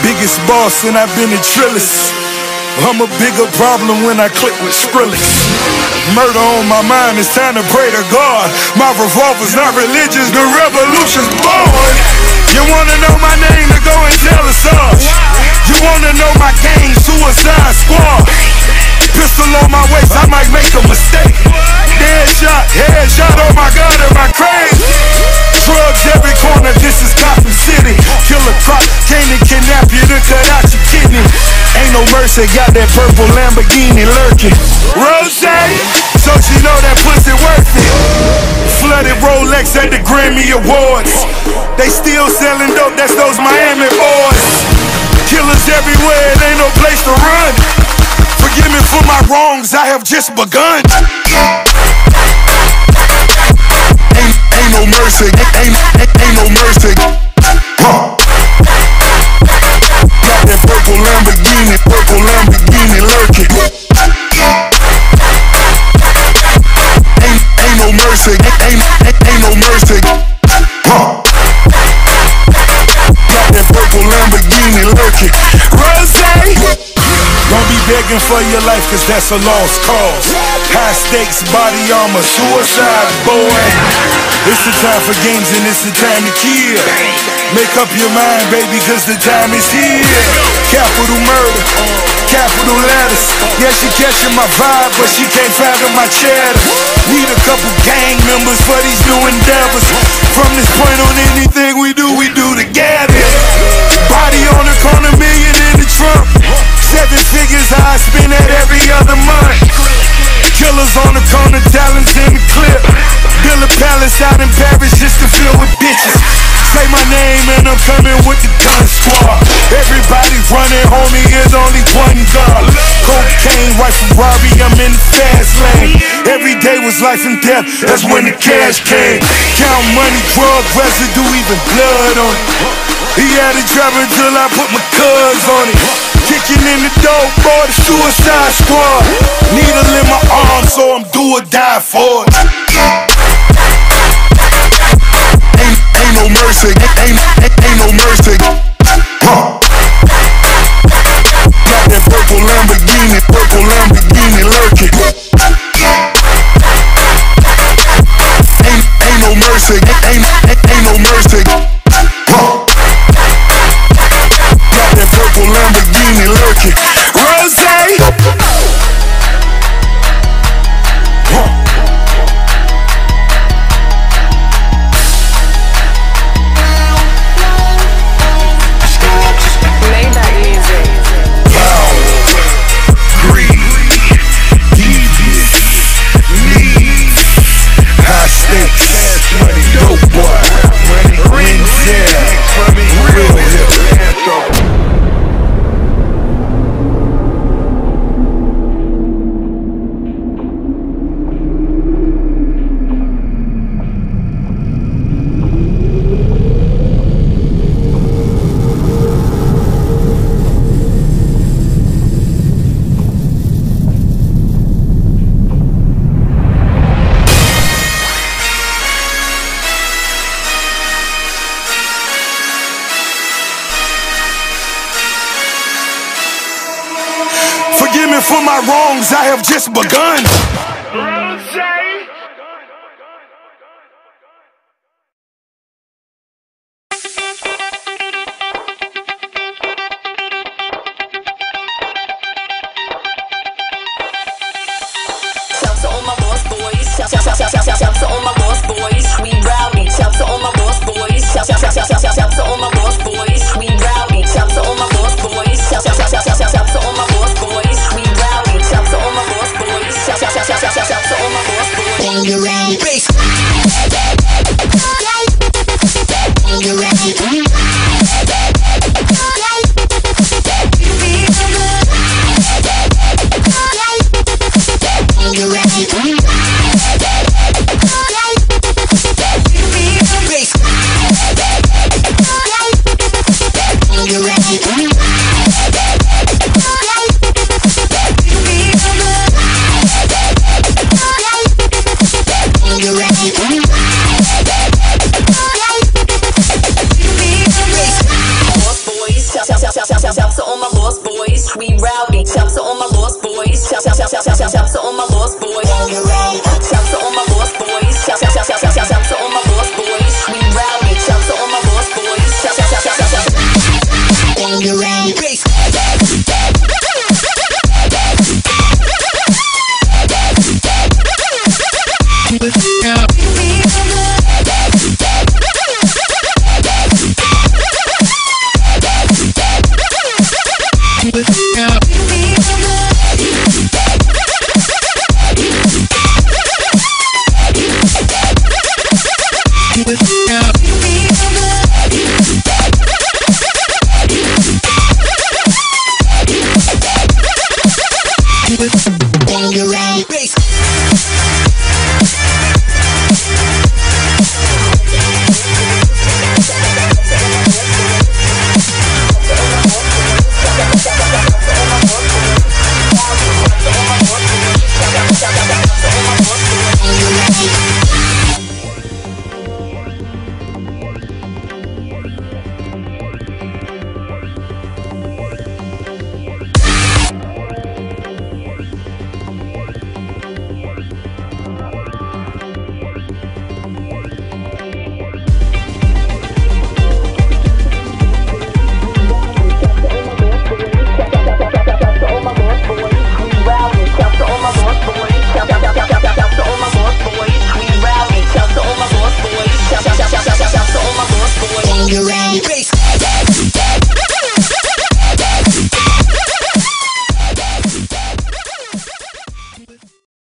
Biggest boss and I've been a trillist. I'm a bigger problem when I click with Skrillex. Murder on my mind, it's time to pray to God. My revolver's not religious, the revolution's born. You wanna know my name, to go and tell us all. You wanna know my gang, Suicide Squad. Pistol on my waist, I might make a mistake. Headshot, oh my God, am I crazy? Drugs every corner, this is Gotham City. Killer Croc came to kidnap you to cut out your kidney. Ain't no mercy, got that purple Lamborghini lurking. Rose, so she know that pussy worth it. Flooded Rolex at the Grammy Awards. They still selling dope, that's those Miami boys. Killers everywhere, it ain't no place to run. Forgive me for my wrongs, I have just begun. Ain't no mercy, ain't no mercy. Got that purple Lamborghini lurking. Ain't no mercy, ain't no mercy. Got that purple Lamborghini lurking. Rose, don't be begging for your life, cause that's a lost cause. High stakes, body armor, suicide, boy. It's the time for games and it's the time to kill. Make up your mind, baby, cause the time is here. Capital murder, capital letters. Yeah, she catching my vibe, but she can't fathom my cheddar. Need a couple gang members for these new endeavors. From this point on, anything we do together. Body on the corner, million in the trunk. 7 figures I spend that every other month. Killers on the corner, talents in the clip. Build a palace out in Paris just to fill with bitches. Say my name and I'm coming with the gun squad. Everybody running, homie, there's only one God. Cocaine, white Ferrari, I'm in the fast lane. Every day was life and death, that's when the cash came. Count money, drug residue, even blood on it. He had it driving till I put my cuz on it. Kicking in the door, boy, the Suicide Squad. Needle in my arm, so I'm do or die for it. Ain't no mercy, ain't no mercy. Got that purple Lamborghini lurking. Ain't no mercy, ain't no mercy. Got that purple Lamborghini lurking. Rose. Forgive me for my wrongs, I have just begun. Shout to all my lost boys. Shout to all my lost boys. We rowdy. Shout to all my lost boys. Shout to all my lost boys. We rowdy. Shout to all my lost boys. Shout to all my lost boys. We rowdy. Shout to all my lost boys. Shout Shouts to all my lost boys, we rowdy. Shouts to all my lost boys. Shouts to all my lost boys. Shouts to all my lost boys. Shouts to all my lost boys, we rowdy. Shouts to all my lost boys. Yeah.